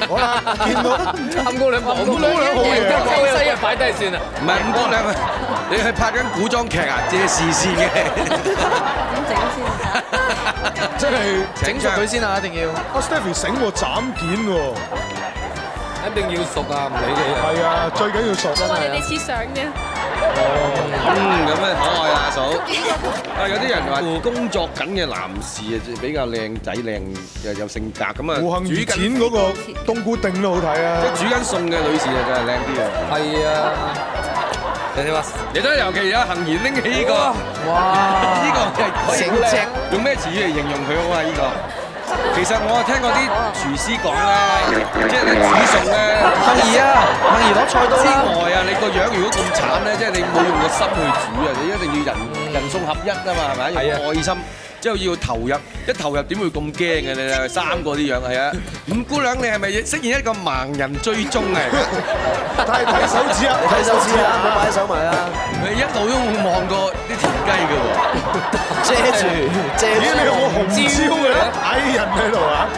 好啦，見到暗姑娘， 暗姑娘好嘢啊好西啊，擺低算啦。 唔係五姑娘啊，你係拍緊古裝劇啊，借視線嘅。 點整先？ 即係整熟佢先啊，一定要。 阿 Stephy 醒喎，斬件喎。 一定要熟啊，唔理你啊。 係啊，最緊要熟。 哇！你哋似相嘅。 咁啊可愛啊，阿嫂。啊，有啲人話工作緊嘅男士啊，比較靚仔靚又有性格咁啊。 胡杏兒剪嗰個冬菇定都好睇啊！ 即係煮緊餸嘅女士啊，真係靚啲啊。 係啊。人哋話， 你睇尤其有杏兒拎起呢個， 哇！ 呢個係可以整隻用咩詞語嚟形容佢好啊？呢個其實我聽過啲廚師講咧，即係你煮餸咧， 杏兒啊，杏兒攞菜刀之啦。 外啊，你個樣如果咁慘咧，即係你冇用個心去煮啊，你一定要人餸合一啊嘛，係咪？用愛心。之後要投入，一投入點會咁驚嘅？你睇三個啲樣係啊！五姑娘你係咪飾演一個盲人追蹤啊？ 睇手指啊！ 睇手指啊，唔好擺手埋啊！ 你一路都望過啲田雞嘅喎， 遮住。 咦，你有冇紅椒嘅矮人喺度啊？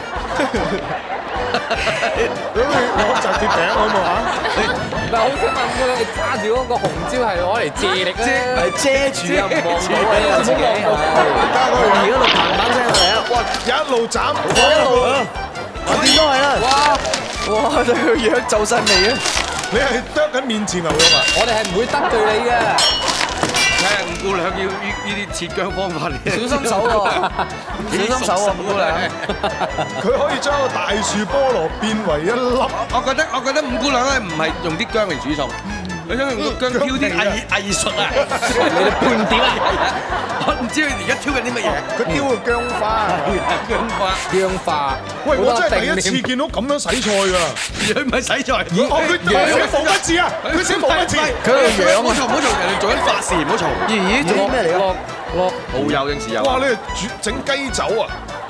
咁你攞隻鐵餅好冇啊？ 唔係好想問佢，你揸住嗰個紅椒係攞嚟借力咧？ 係遮住啊，唔望到啊自己。 加個樣而家度嘭嘭聲嚟啊！ 哇！一路斬， 一路點都係啦。哇！對個樣就晒味啊！ 你係剁緊面前牛肉啊？ 我哋係唔會得罪你嘅。 睇下五姑娘要呢啲切姜方法嚟， 小心手喎，小心手喎，五姑娘。 佢可以將個大樹菠蘿變為一粒。 我覺得五姑娘咧唔係用啲姜嚟煮餸，佢想用個姜挑啲藝術啊！ 你哋半點啊！ 我唔知佢而家挑緊啲乜嘢。 佢雕個姜花。 姜花。 喂，我真係第一次見到咁樣洗菜㗎。 佢唔係洗菜， 佢寫防不字啊！佢寫防不字。 佢個樣唔好嘈，人哋做緊法事，唔好嘈。 咦？做啲咩嚟㗎？ 落蠔油定豉油？ 哇！你係煮整雞酒啊？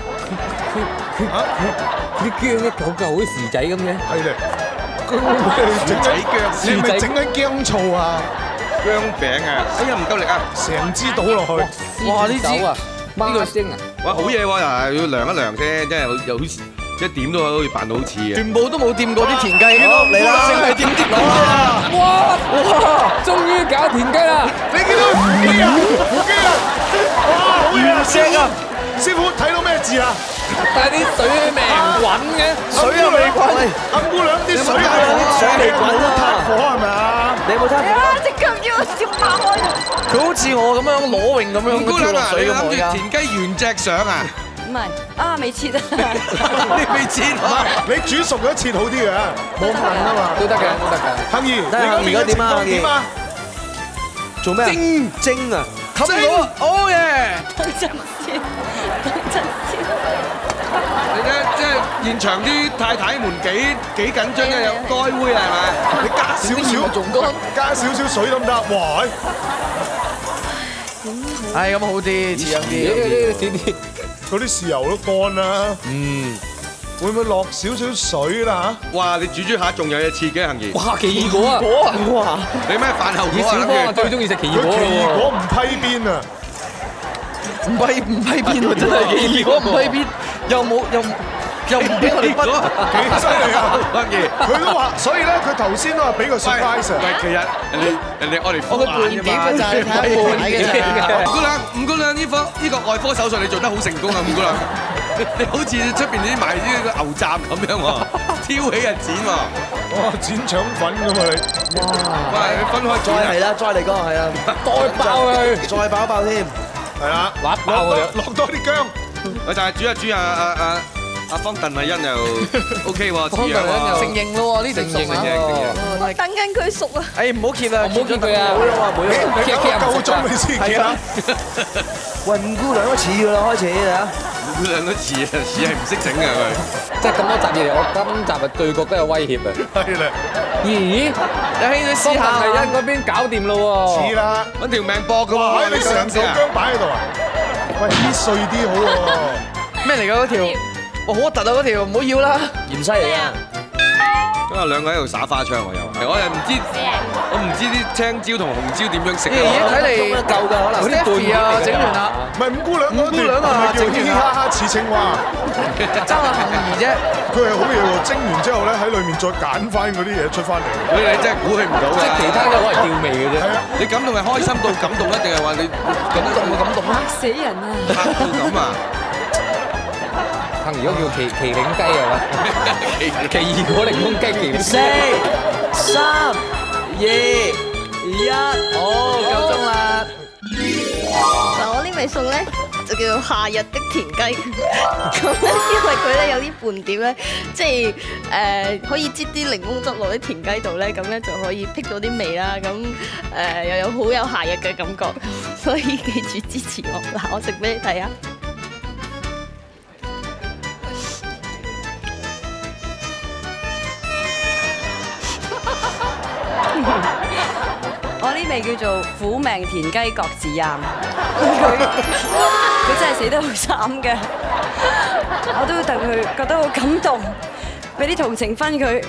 啲姜一嚿嚿好似薯仔咁嘅。 係咧。佢會唔會整仔姜？ 你係咪整緊薑醋啊？ 姜餅啊！哎呀，唔夠力啊！ 成支倒落去。 哇！呢支啊，呢個精啊！ 哇，好嘢喎！又要量一量先，真係又好似一點都好似扮到好似嘅。 全部都冇掂過啲田雞，嚟啦！淨係掂啲牛啊！ 哇！終於搞田雞啦！ 你見到胡姬啊？胡姬啊！哇！好嘢啊！ 正啊！ 師傅睇到咩字啊？ 但係啲水未滾嘅， 水又未滾， 暗姑娘啲水啊！ 水未滾啊！ 撻火係咪啊？ 你有冇睇？ 啊！隻腳要爆開咗。 佢好似我咁樣裸泳咁樣五姑娘啊，你諗住跳落水咁啊！ 田雞原隻相啊？ 唔係啊，未切啊。 你未切啊？ 你煮熟咗切好啲嘅，冇問啊嘛。 都得嘅，都得嘅。 杏兒， 睇下而家點啊？ 點啊？ 做咩啊？蒸啊！冚到啊！哦耶！ 等陣先，等陣先。 你睇，即係現場啲太太們幾緊張嘅，有該煨係咪？ 你加少少水得唔得？哇！ 係咁好啲，似樣啲。 嗰啲豉油都乾啦。會唔會落少少水啦哇！你煮下仲有嘢切嘅杏兒。 哇！奇異果啊！ 哇！ 你咩飯後以果啊？ 小方最中意食奇異佢果奇異咯果唔批邊啊！ 唔批邊喎，真係奇異果唔批邊，又唔俾我哋分， 幾犀利啊！ 杏兒， 佢都話，所以咧，佢頭先都話俾個 surprise 啊！ 喂，其實人哋我哋我個半點嘅就係睇半五姑娘，五姑娘呢個外科手術你做得好成功啊！五姑娘，你好似出邊啲賣呢個牛雜咁樣喎，挑起日剪喎。 哇！剪腸粉咁啊你！ 喂，分開再係啦，再嚟個係啊， 再爆佢， 再爆一爆添， 係啦， 滑爆佢。 落多啲姜。 我就係煮下煮下阿方鄧麗欣又 OK 喎，似樣鄧麗欣又喎。 承認咯喎，呢承認成我等緊佢熟啊！ 誒唔好揭啊， 唔好揭佢啊唔好啊，唔好啊， 你搞夠鐘你先係啊，喂五姑娘都似㗎啦，開始啊， 五姑娘都似啊，似係唔識整嘅佢。 即係咁多集以嚟，我今集係最覺得有威脅啊！ 係啦， 咦？ 有興趣試下方麗欣嗰邊搞掂咯喎！ 似啦。 揾條命搏嘅哇！ 喎， 你成嚿姜擺喺度啊？喂，搣碎啲好喎。 咩嚟㗎嗰條？哇好核突啊嗰條，唔好要啦，芫茜嚟啊！ 咁啊兩個喺度耍花槍喎又，我又唔知，我唔知啲青椒同紅椒點樣食咦睇嚟夠㗎，可能 Stephy 啊整完啦， 唔係五姑娘嗰段， 五姑娘啊係咪叫整完啦嘻嘻哈哈似青蛙？ 爭下杏兒啫。 佢係好嘢喎，蒸完之後咧喺裏面再揀翻嗰啲嘢出翻嚟。 所以你真係估佢唔到嘅。 即係其他都攞嚟調味嘅啫。 係啊， 你感動係開心到感動啊，定係話你感動嘅感動啊？ 嚇死人啊！ 嚇到咁啊！ 幸而家叫麒麟雞係嘛？奇異果檸檬雞麒麟。 4、3、2、1，好，夠鐘啦！ 嗱，我呢味餸咧就叫做夏日的田雞。咁咧，因為佢咧有啲伴碟咧，即係可以擠啲檸檬汁落啲田雞度咧，咁咧就可以辟到啲味啦。咁又有好有夏日嘅感覺，所以記住支持我。嗱，我食俾你睇啊！我呢味叫做苦命田雞各自飲，佢真係死得好慘嘅，我都戥佢覺得好感動，俾啲同情分佢，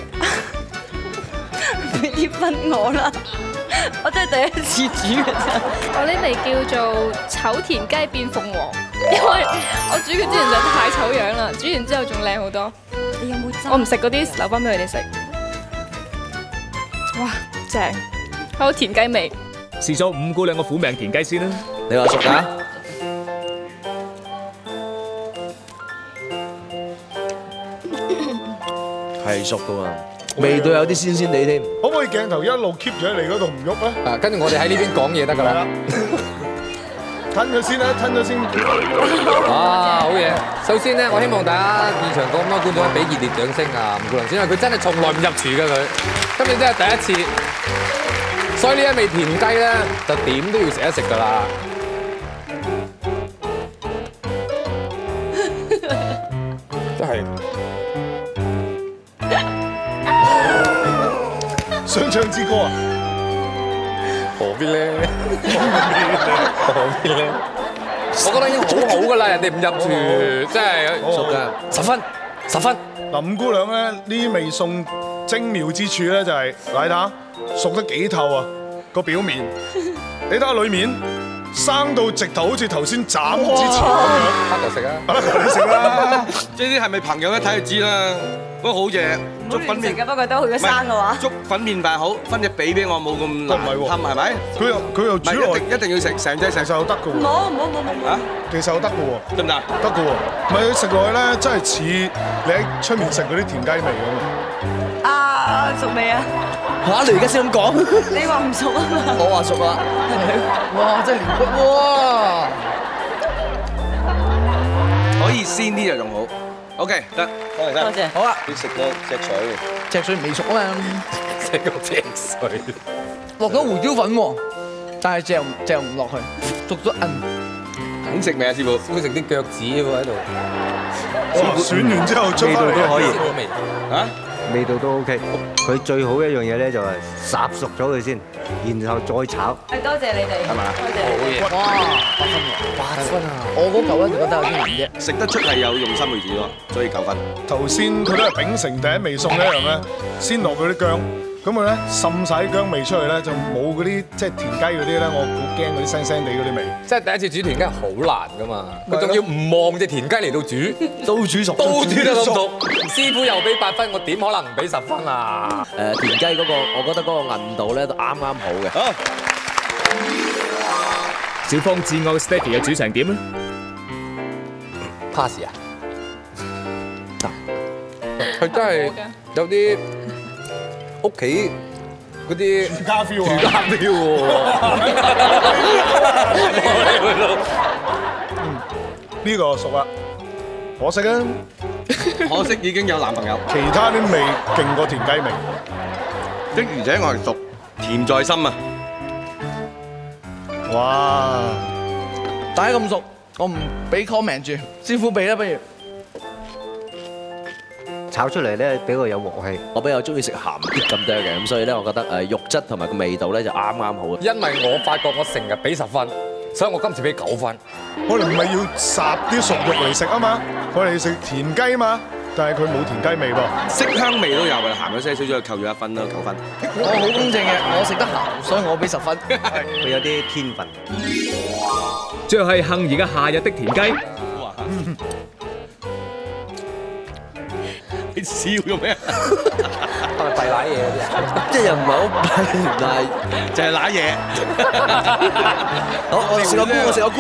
俾啲分我啦，我真係第一次煮嘅啫。 我呢味叫做醜田雞變鳳凰，因為我煮佢之前就太醜樣啦，煮完之後仲靚好多。 你有冇爭？ 我唔食嗰啲，留翻俾佢哋食。哇，正！好田雞味。 試咗五姑娘個苦命田雞先啦。 你話熟㗎？係熟㗎嘛，味道有啲鮮鮮地添。 可唔可以鏡頭一路 keep 住喺你嗰度唔喐咧？ 啊，跟住我哋喺呢邊講嘢得㗎啦。 吞咗先啦，吞咗先。 啊，好嘢！首先咧，我希望大家現場咁多觀眾俾熱烈掌聲啊，吳姑娘先，因為佢真係從來唔入廚㗎佢，今日真係第一次，所以呢一味田雞咧，就點都要食一食㗎啦。真係想唱支歌啊！ 何必咧？何必咧？我覺得已經好好㗎啦，人哋唔入廚，真係熟㗎，10分，10分。 嗱，五姑娘咧呢味餸精妙之處咧就係，嗱你睇下熟得幾透啊個表面，你睇下裡面生到直頭好似頭先斬之前咁樣。 黑就食啊！ 你食啦， 即係啲係咪朋友一睇就知啦。不過好嘢，粥粉麵嘅，不過都好咗生嘅話， 粥粉麵飯好，分隻髀俾我冇咁難堪係咪？ 佢又煮唔落係一定要食成隻成其實又得嘅喎。 冇， 啊？ 其實又得嘅喎。 得唔得？ 得嘅喎，唔係食落去咧，真係似你喺出面食嗰啲田雞味咁啊！ 啊，熟未啊？ 嚇！你而家先咁講？ 你話唔熟啊嘛？ 我話熟啦。哇！真係連骨喎。 可以鮮啲就仲好。OK，得，多謝。 好啊， 你食咗隻水， 隻水未熟啊嘛。 食個隻水， 落咗胡椒粉喎，但係嚼唔落去，熟咗肯食未啊，師傅？ 會食啲腳趾喎喺度。 選完之後出翻嚟都可以味啊？ 味道都 OK。佢最好一樣嘢咧就係烚熟咗佢先，然後再炒。 係多謝你哋， 係嘛？ 多謝。 哇，8分啊！我嗰嚿咧就覺得有啲難啫。 食得出係有用心去煮咯，所以9分。 頭先佢都係秉承第一味餸一樣咧，先落嗰啲薑，咁佢咧滲晒啲薑味出嚟咧，就冇嗰啲即係田雞嗰啲咧，我好驚嗰啲腥腥地嗰啲味。 即係第一次煮田雞好難㗎嘛，佢仲要唔望隻田雞嚟到煮， 都煮熟， 都煮得咁熟。師傅又俾8分，我點可能唔俾10分啊？ 田雞嗰個，我覺得嗰個韌度咧都啱啱好嘅。 好， 小方至愛 Stephy 嘅主場點咧？ pass 啊！佢真係有啲屋企嗰啲住家 feel 啊！ 住家 feel 喎！ 呢個熟啦，可惜啊， 可惜已經有男朋友。 其他啲味勁過田雞味。 的而且確係熟，甜在心啊！ 哇！ 大家咁熟，我唔俾 comment 住，師傅俾啦不如。 炒出嚟咧比較有鑊氣。 我比較中意食鹹啲咁多嘅，咁所以咧，我覺得肉質同埋個味道咧就啱啱好啊。 因為我發覺我成日俾10分，所以我今次俾9分。 我哋唔係要烚啲熟肉嚟食啊嘛，我哋食田雞嘛，但係佢冇田雞味噃， 色香味都有嘅，鹹咗些少，再扣咗1分啦，9分。 我好公正嘅，我食得鹹，所以我俾10分。 佢有啲天分。 最後係幸兒嘅夏日的田雞。 你你笑嘅咩？ 係咪弊奶嘢嗰啲啊？ 即係又唔係好弊，但係就係揦嘢。 好，我食個菇，我食個菇。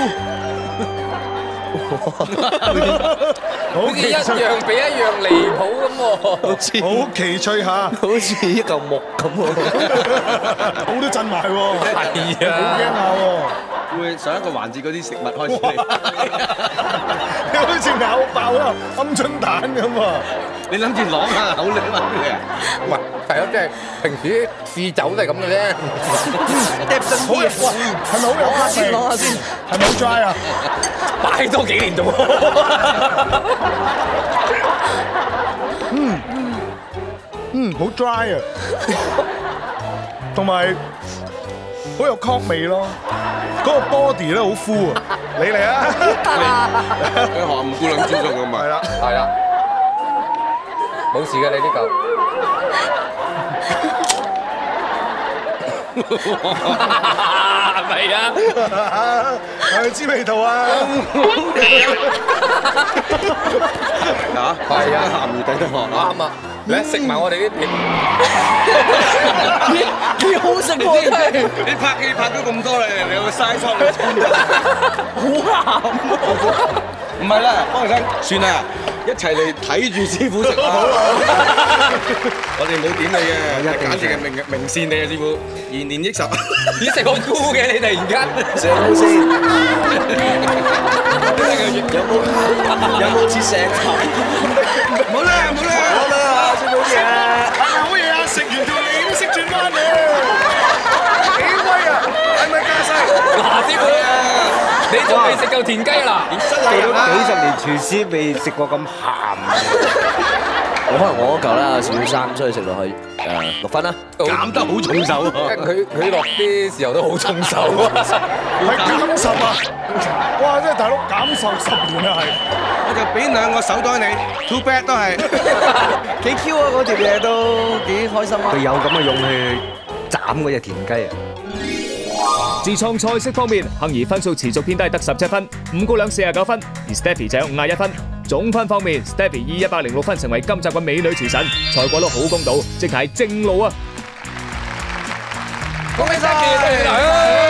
好似一樣比一樣離譜咁喎， 好奇趣下， 好似一嚿木咁喎， 口都震埋喎， 係啊， 好驚下喎， 會上一個環節嗰啲食物開始嚟， 你好似咬爆咗鵪鶉蛋咁喎。 你諗住攞下口嚟嘛佢啊？ 唔係係咯，即係平時試酒都係咁嘅啫。 好哇，係咪好有黑味？ 攞下先， 係咪好 dry 啊？ 擺多幾年度。 好 dry 啊，同埋好有 cock 味咯。嗰個 body 咧好 full 啊，你嚟啊！ 你學五姑娘豬肉咁係啦， 係啦，冇事嘅你呢嚿。係咪啊？ 係咪知味道啊？ 嚇， 係啊， 鹹魚抵得學啱啊！你食埋我哋啲片， 幾好食喎真係， 你拍戲拍咗咁多啦，你有個嘥倉嚟好鹹。 唔係啦，方生，算啦，一齊嚟睇住師傅食好啊！我哋冇點你嘅，簡直係明線你啊，師傅，延年益壽。 你食我菇嘅你突然間， 食好先。有冇切成頭？ 冇啦冇啦， 好啦，師傅嘢。 好嘢啊！食完條脷都識轉彎嘅，幾威啊！係咪架勢？ 嗱師傅，你仲未食夠田雞啦？ 做咗幾十年廚師，未食過咁鹹。 可能我嗰嚿啦，少少生，所以食落去6分啦。 減得好重手啊！ 佢落啲時候都好重手啊！ 係減10啊！哇！真係大佬減壽10年啊，係。 我就俾2個手袋你 ，too bad 都係。 幾 Q 啊！嗰條嘢都幾開心啊！ 佢有咁嘅勇氣去斬嗰隻田雞啊！ 自創菜式方面，杏兒分數持續偏低，得17分，5姑娘49分，而 Stephy 就有51分。總分方面 ，Stephy 以106分成為今集嘅美女廚神，賽果都好公道，即係正路啊！ 恭喜 Stephy！